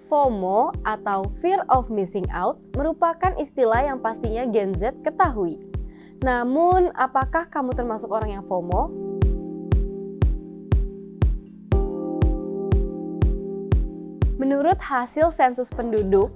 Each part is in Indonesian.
FOMO atau Fear of Missing Out merupakan istilah yang pastinya Gen Z ketahui. Namun, apakah kamu termasuk orang yang FOMO? Menurut hasil sensus penduduk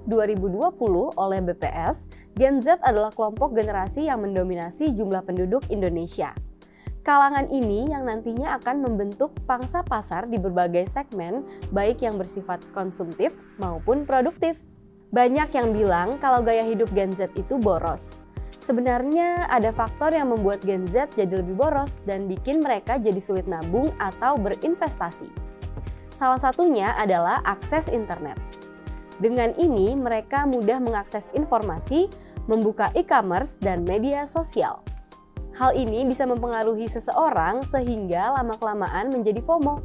2020 oleh BPS, Gen Z adalah kelompok generasi yang mendominasi jumlah penduduk Indonesia. Kalangan ini yang nantinya akan membentuk pangsa pasar di berbagai segmen, baik yang bersifat konsumtif maupun produktif. Banyak yang bilang kalau gaya hidup Gen Z itu boros. Sebenarnya ada faktor yang membuat Gen Z jadi lebih boros dan bikin mereka jadi sulit nabung atau berinvestasi. Salah satunya adalah akses internet. Dengan ini mereka mudah mengakses informasi, membuka e-commerce dan media sosial. Hal ini bisa mempengaruhi seseorang sehingga lama-kelamaan menjadi FOMO.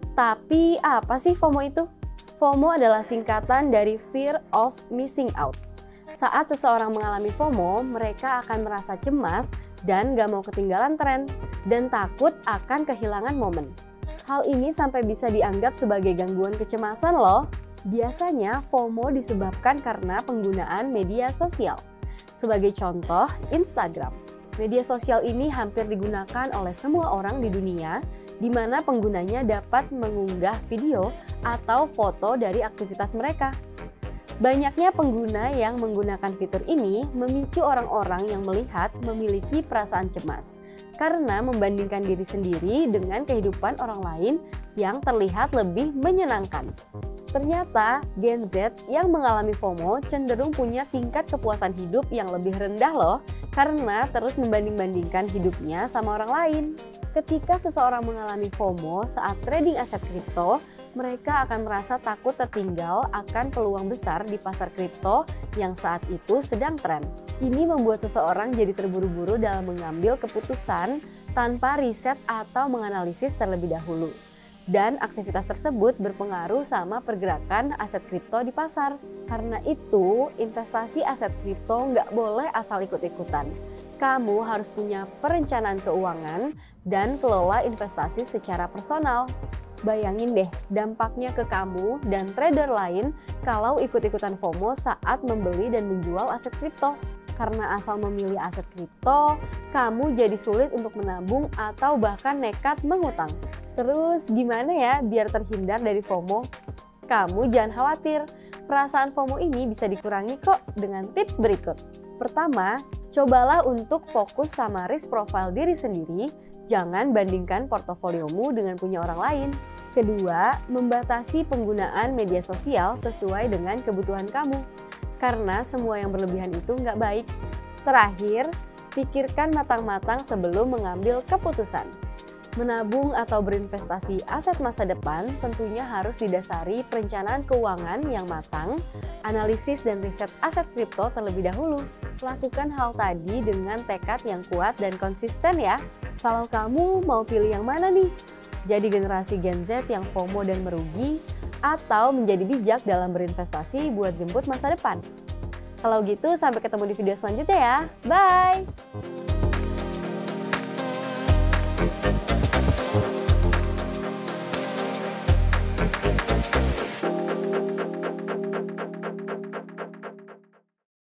Tapi apa sih FOMO itu? FOMO adalah singkatan dari Fear of Missing Out. Saat seseorang mengalami FOMO, mereka akan merasa cemas dan gak mau ketinggalan tren, dan takut akan kehilangan momen. Hal ini sampai bisa dianggap sebagai gangguan kecemasan loh. Biasanya FOMO disebabkan karena penggunaan media sosial. Sebagai contoh, Instagram. Media sosial ini hampir digunakan oleh semua orang di dunia, di mana penggunanya dapat mengunggah video atau foto dari aktivitas mereka. Banyaknya pengguna yang menggunakan fitur ini memicu orang-orang yang melihat memiliki perasaan cemas, karena membandingkan diri sendiri dengan kehidupan orang lain yang terlihat lebih menyenangkan. Ternyata Gen Z yang mengalami FOMO cenderung punya tingkat kepuasan hidup yang lebih rendah loh, karena terus membanding-bandingkan hidupnya sama orang lain. Ketika seseorang mengalami FOMO saat trading aset kripto, mereka akan merasa takut tertinggal akan peluang besar di pasar kripto yang saat itu sedang tren. Ini membuat seseorang jadi terburu-buru dalam mengambil keputusan tanpa riset atau menganalisis terlebih dahulu. Dan aktivitas tersebut berpengaruh sama pergerakan aset kripto di pasar. Karena itu, investasi aset kripto nggak boleh asal ikut-ikutan. Kamu harus punya perencanaan keuangan dan kelola investasi secara personal. Bayangin deh dampaknya ke kamu dan trader lain kalau ikut-ikutan FOMO saat membeli dan menjual aset kripto. Karena asal memilih aset kripto, kamu jadi sulit untuk menabung atau bahkan nekat mengutang. Terus gimana ya biar terhindar dari FOMO? Kamu jangan khawatir, perasaan FOMO ini bisa dikurangi kok dengan tips berikut. Pertama, cobalah untuk fokus sama risk profile diri sendiri, jangan bandingkan portofoliomu dengan punya orang lain. Kedua, membatasi penggunaan media sosial sesuai dengan kebutuhan kamu, karena semua yang berlebihan itu nggak baik. Terakhir, pikirkan matang-matang sebelum mengambil keputusan. Menabung atau berinvestasi aset masa depan tentunya harus didasari perencanaan keuangan yang matang, analisis dan riset aset kripto terlebih dahulu. Lakukan hal tadi dengan tekad yang kuat dan konsisten ya. Kalau kamu mau pilih yang mana nih? Jadi generasi Gen Z yang FOMO dan merugi, atau menjadi bijak dalam berinvestasi buat jemput masa depan? Kalau gitu sampai ketemu di video selanjutnya ya. Bye!